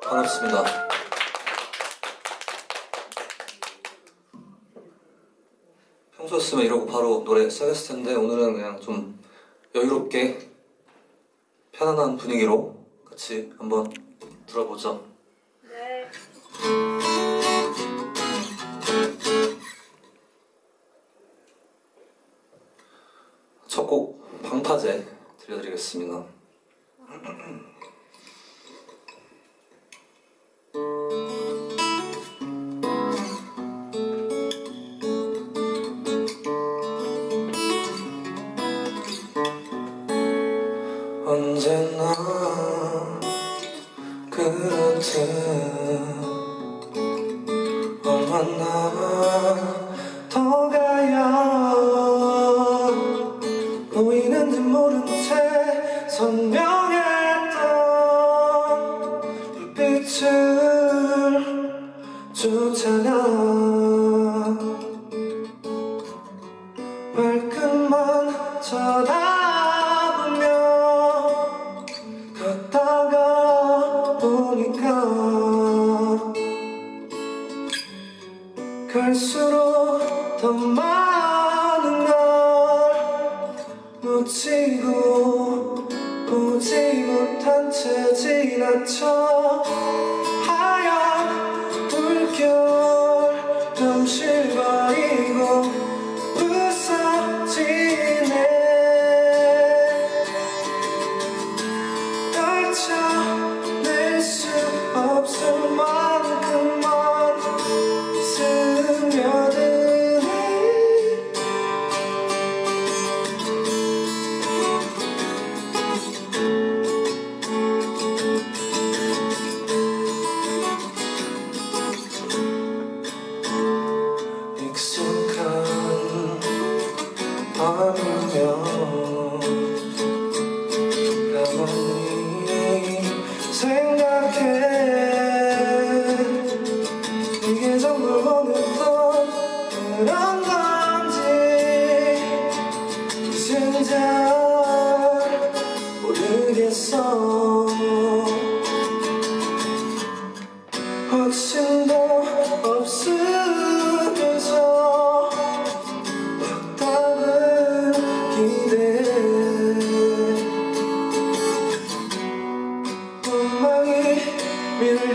반갑습니다. 평소였으면 이러고 바로 노래 시작했을 텐데 오늘은 그냥 좀 여유롭게 편안한 분위기로 같이 한번 들어보죠. 네. 첫 곡 방파제 들려드리겠습니다. 언제나 그렇듯 얼마나 더 가야 보이는지 모른 채 선명했던 불빛을 쫓아가 발끝만 쳐다보며 걷다가 보니까 갈수록 더 많은 걸 놓치고 보지 못한 채 지나쳐 하얀 물결 넘실거리고 부서지네. 떨쳐낼 수 없을 만큼만 스며드니 익숙한 밤이면 가만히 생각해 이게 정말 원했던 그런 건지 이젠 잘 모르겠어. 확신도 없으면서 확답을 기대해 원망이 밀려